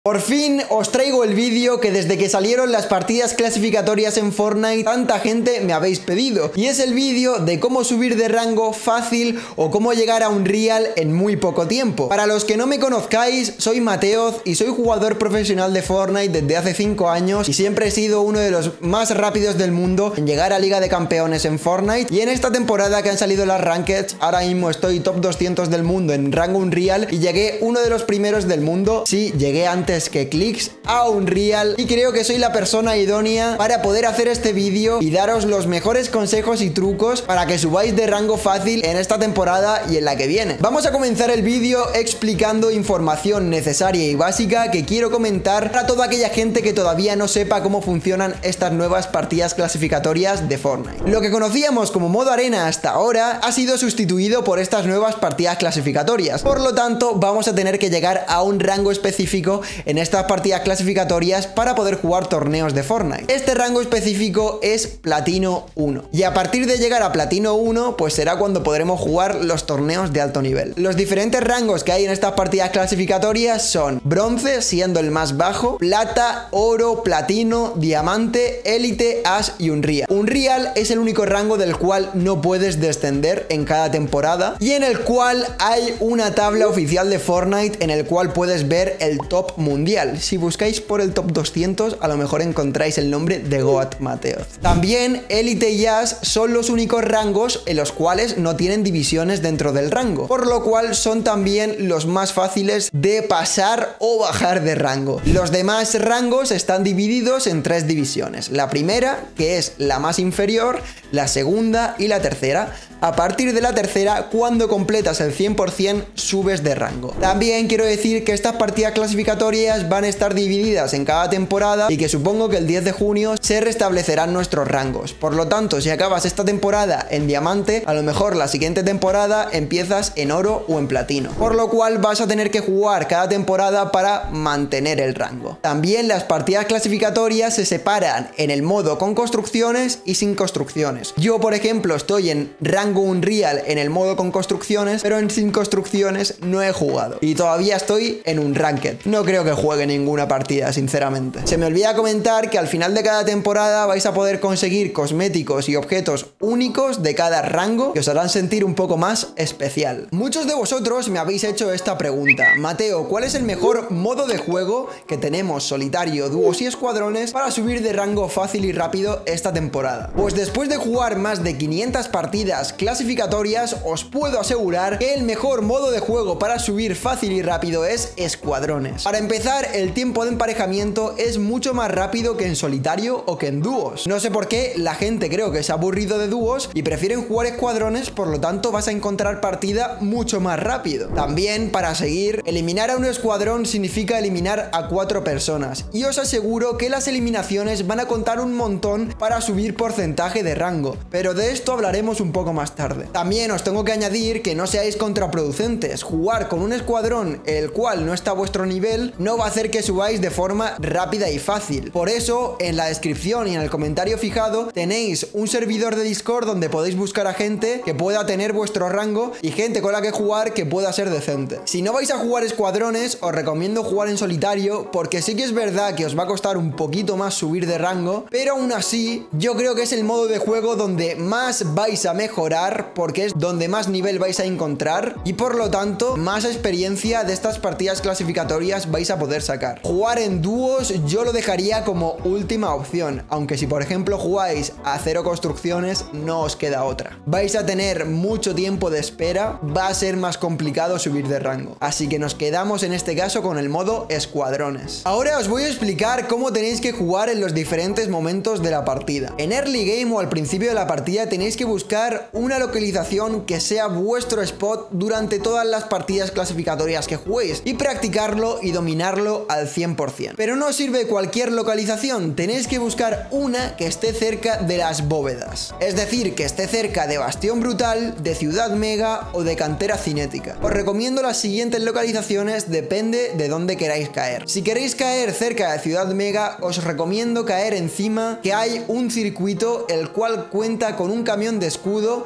Por fin os traigo el vídeo que desde que salieron las partidas clasificatorias en Fortnite tanta gente me habéis pedido, y es el vídeo de cómo subir de rango fácil o cómo llegar a Unreal en muy poco tiempo. Para los que no me conozcáis, soy Mateoz y soy jugador profesional de Fortnite desde hace 5 años y siempre he sido uno de los más rápidos del mundo en llegar a Liga de Campeones en Fortnite, y en esta temporada que han salido las Rankeds, ahora mismo estoy top 200 del mundo en rango Unreal y llegué uno de los primeros del mundo. Sí, llegué antes que Clix a Unreal, y creo que soy la persona idónea para poder hacer este vídeo y daros los mejores consejos y trucos para que subáis de rango fácil en esta temporada y en la que viene. Vamos a comenzar el vídeo explicando información necesaria y básica que quiero comentar para toda aquella gente que todavía no sepa cómo funcionan estas nuevas partidas clasificatorias de Fortnite. Lo que conocíamos como modo arena hasta ahora ha sido sustituido por estas nuevas partidas clasificatorias, por lo tanto vamos a tener que llegar a un rango específico en estas partidas clasificatorias para poder jugar torneos de Fortnite. Este rango específico es Platino 1, y a partir de llegar a Platino 1 pues será cuando podremos jugar los torneos de alto nivel. Los diferentes rangos que hay en estas partidas clasificatorias son bronce, siendo el más bajo, plata, oro, platino, diamante, élite, ash y Unreal. Unreal es el único rango del cual no puedes descender en cada temporada, y en el cual hay una tabla oficial de Fortnite en el cual puedes ver el top mundial. Si buscáis por el top 200 a lo mejor encontráis el nombre de Goat Mateoz. También élite y ash son los únicos rangos en los cuales no tienen divisiones dentro del rango, por lo cual son también los más fáciles de pasar o bajar de rango. Los demás rangos están divididos en 3 divisiones: la primera, que es la más inferior, la segunda y la tercera. A partir de la tercera, cuando completas el 100%, subes de rango. También quiero decir que estas partidas clasificatorias van a estar divididas en cada temporada, y que supongo que el 10 de junio se restablecerán nuestros rangos. Por lo tanto, si acabas esta temporada en diamante, a lo mejor la siguiente temporada empiezas en oro o en platino, por lo cual vas a tener que jugar cada temporada para mantener el rango. También las partidas clasificatorias se separan en el modo con construcciones y sin construcciones. Yo, por ejemplo, estoy en rango Unreal en el modo con construcciones, pero en sin construcciones no he jugado y todavía estoy en un ranked. No creo que juegue ninguna partida, sinceramente. Se me olvida comentar que al final de cada temporada vais a poder conseguir cosméticos y objetos únicos de cada rango que os harán sentir un poco más especial. Muchos de vosotros me habéis hecho esta pregunta: Mateo, ¿cuál es el mejor modo de juego que tenemos, solitario, dúos y escuadrones, para subir de rango fácil y rápido esta temporada? Pues después de jugar más de 500 partidas clasificatorias, os puedo asegurar que el mejor modo de juego para subir fácil y rápido es escuadrones. Para empezar, el tiempo de emparejamiento es mucho más rápido que en solitario o que en dúos. No sé por qué la gente creo que se ha aburrido de dúos y prefieren jugar escuadrones, por lo tanto vas a encontrar partida mucho más rápido. También, para seguir, eliminar a un escuadrón significa eliminar a 4 personas, y os aseguro que las eliminaciones van a contar un montón para subir porcentaje de rango, pero de esto hablaremos un poco más tarde. También os tengo que añadir que no seáis contraproducentes. Jugar con un escuadrón el cual no está a vuestro nivel no va a hacer que subáis de forma rápida y fácil. Por eso, en la descripción y en el comentario fijado tenéis un servidor de Discord donde podéis buscar a gente que pueda tener vuestro rango y gente con la que jugar que pueda ser decente. Si no vais a jugar escuadrones, os recomiendo jugar en solitario, porque sí que es verdad que os va a costar un poquito más subir de rango, pero aún así yo creo que es el modo de juego donde más vais a mejorar, porque es donde más nivel vais a encontrar y por lo tanto más experiencia de estas partidas clasificatorias vais a poder sacar. Jugar en dúos yo lo dejaría como última opción, aunque si por ejemplo jugáis a 0 construcciones no os queda otra. Vais a tener mucho tiempo de espera, va a ser más complicado subir de rango, así que nos quedamos en este caso con el modo escuadrones. Ahora os voy a explicar cómo tenéis que jugar en los diferentes momentos de la partida. En early game o al principio de la partida tenéis que buscar una localización que sea vuestro spot durante todas las partidas clasificatorias que juguéis y practicarlo y dominarlo al 100%. Pero no sirve cualquier localización, tenéis que buscar una que esté cerca de las bóvedas, es decir, que esté cerca de Bastión Brutal, de Ciudad Mega o de Cantera Cinética. Os recomiendo las siguientes localizaciones, depende de dónde queráis caer. Si queréis caer cerca de Ciudad Mega, os recomiendo caer encima, que hay un circuito el cual cuenta con un camión de escudo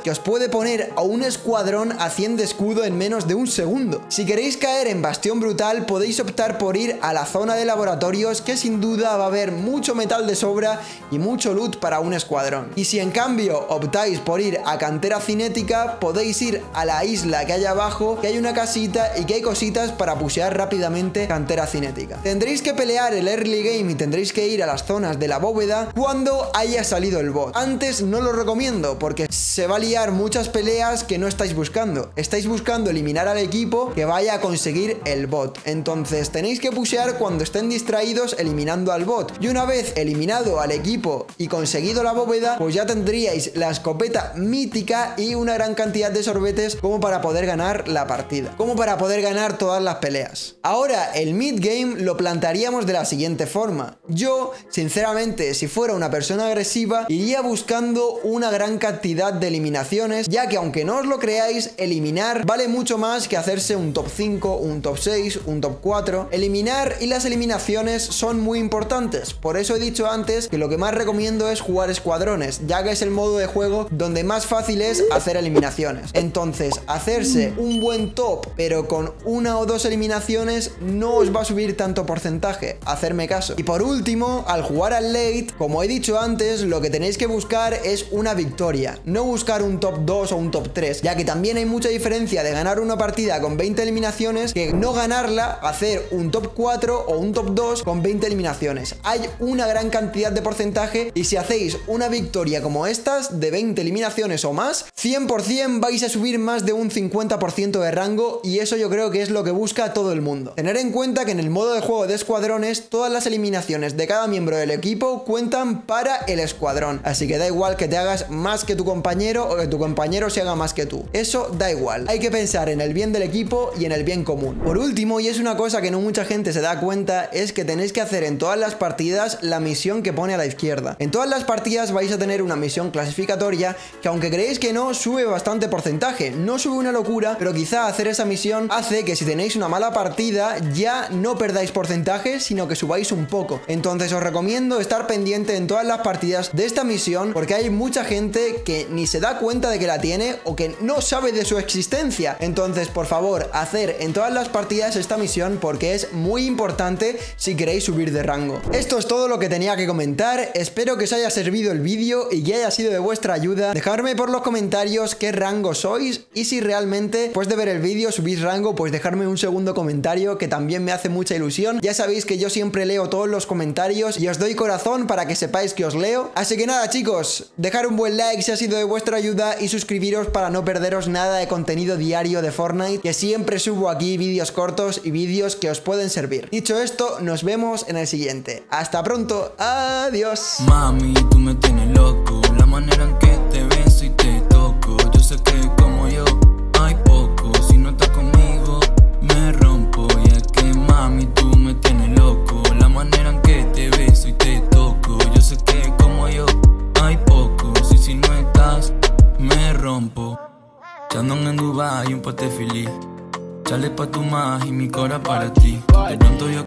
que os puede poner a un escuadrón a 100 de escudo en menos de un segundo. Si queréis caer en Bastión Brutal, podéis optar por ir a la zona de laboratorios, que sin duda va a haber mucho metal de sobra y mucho loot para un escuadrón. Y si en cambio optáis por ir a Cantera Cinética, podéis ir a la isla que hay abajo, que hay una casita y que hay cositas para pushear rápidamente Cantera Cinética. Tendréis que pelear el early game y tendréis que ir a las zonas de la bóveda cuando haya salido el bot. Antes no lo recomiendo porque se va a liar muchas peleas que no estáis buscando. Estáis buscando eliminar al equipo que vaya a conseguir el bot. Entonces tenéis que pushear cuando estén distraídos eliminando al bot. Y una vez eliminado al equipo y conseguido la bóveda, pues ya tendríais la escopeta mítica y una gran cantidad de sorbetes como para poder ganar la partida, como para poder ganar todas las peleas. Ahora el mid game lo plantearíamos de la siguiente forma. Yo, sinceramente, si fuera una persona agresiva, iría buscando una gran cantidad de eliminaciones, ya que aunque no os lo creáis, eliminar vale mucho más que hacerse un top 5, un top 6, un top 4. Eliminar y las eliminaciones son muy importantes, por eso he dicho antes que lo que más recomiendo es jugar escuadrones, ya que es el modo de juego donde más fácil es hacer eliminaciones. Entonces, hacerse un buen top, pero con una o dos eliminaciones, no os va a subir tanto porcentaje, hacerme caso. Y por último, al jugar al late, como he dicho antes, lo que tenéis que buscar es una victoria, no buscar un top 2 o un top 3, ya que también hay mucha diferencia de ganar una partida con 20 eliminaciones que no ganarla, hacer un top 4 o un top 2 con 20 eliminaciones. Hay una gran cantidad de porcentaje y si hacéis una victoria como estas, de 20 eliminaciones o más, 100% vais a subir más de un 50% de rango, y eso yo creo que es lo que busca todo el mundo. Tener en cuenta que en el modo de juego de escuadrones, todas las eliminaciones de cada miembro del equipo cuentan para el escuadrón, así que da igual que te hagas más que tu compañero o que tu compañero se haga más que tú, eso da igual. Hay que pensar en el bien del equipo y en el bien común. Por último, y es una cosa que no mucha gente se da cuenta, es que tenéis que hacer en todas las partidas la misión que pone a la izquierda. En todas las partidas vais a tener una misión clasificatoria que, aunque creéis que no, sube bastante porcentaje. No sube una locura, pero quizá hacer esa misión hace que si tenéis una mala partida ya no perdáis porcentaje, sino que subáis un poco. Entonces os recomiendo estar pendiente en todas las partidas de esta misión, porque hay mucha gente que ni se da cuenta de que la tiene o que no sabe de su existencia. Entonces, por favor, hacer en todas las partidas esta misión, porque es muy importante si queréis subir de rango. Esto es todo lo que tenía que comentar. Espero que os haya servido el vídeo y que haya sido de vuestra ayuda. Dejadme por los comentarios qué rango sois, y si realmente después de ver el vídeo subís rango, pues dejadme un segundo comentario, que también me hace mucha ilusión. Ya sabéis que yo siempre leo todos los comentarios y os doy corazón para que sepáis que os leo. Así que nada, chicos, dejad un buen like si ha sido de vuestra ayuda y suscribiros para no perderos nada de contenido diario de Fortnite, que siempre subo aquí vídeos cortos y vídeos que os pueden servir. Dicho esto, nos vemos en el siguiente. Hasta pronto, adiós. Mami, tú me tienes loco, la manera en que te beso y te toco. Yo sé que como yo hay poco, si no estás conmigo me rompo. Y es que mami, tú me tienes loco, la manera en que te beso y te toco. Yo sé que como yo hay poco, si no estás me rompo. Chandon en Dubai, un pote feliz, chale pa' tu más y mi cora para ti. De pronto yo